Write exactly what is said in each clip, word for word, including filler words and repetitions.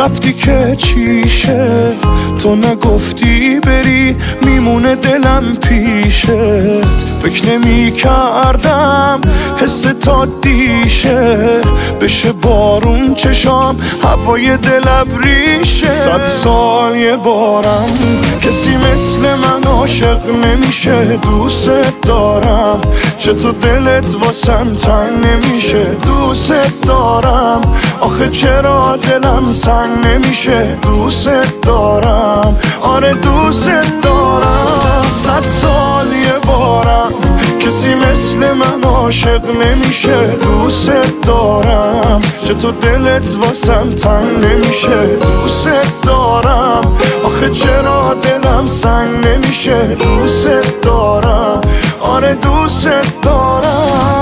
رفتی که چیشه، تو نگفتی بری میمونه دلم پیشت. فکر نمی کردم حس تا دیشه بشه بارون چشام هوای دل ابریشه. صد سال یه بارم کسی مثل من عاشق نمیشه. دوست دارم چطور دلت واسم تنگ نمیشه. دوست دارم آخه چرا دلم سنگ نمیشه. دوست دارم آره دوست دارم. صد سال یه بارم کسی مثل من عاشق نمیشه. دوست دارم چطور دلت واسم تنگ نمیشه. دوست دارم آخه چرا دلم سنگ نمیشه. دوست دارم آره دوست دارم.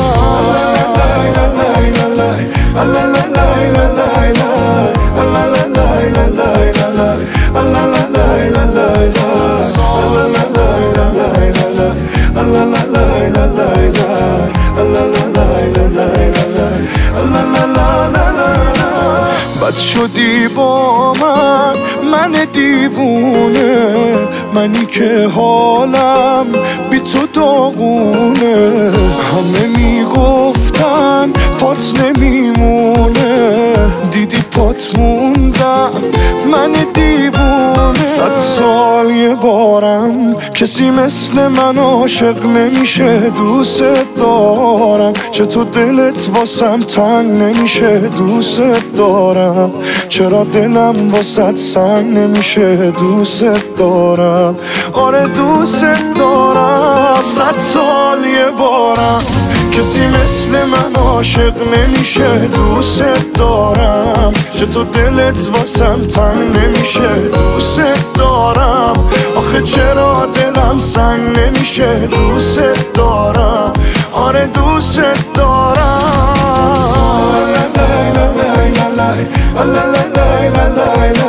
بد شدی با من من دیوونه، منی که حالم بی تو داغونه. همه میگفتن پات نمیمونه، دیدی پات موندم من دیوونه. صد سال یه بارم کسی مثل من عاشق نمیشه. دوست دارم چطور دلت واسم تنگ نمیشه. دوست دارم چرا دلم واسط سنگ نمیشه. دوست دارم آره دوست دارم. صد سال یه بارم کسی مثل من عاشق نمیشه. دوست دارم چطور دلت واسم تنگ نمیشه. دوست دارم آخه چرا دلم سنگ نمیشه. دوست دارم آره دوست دارم.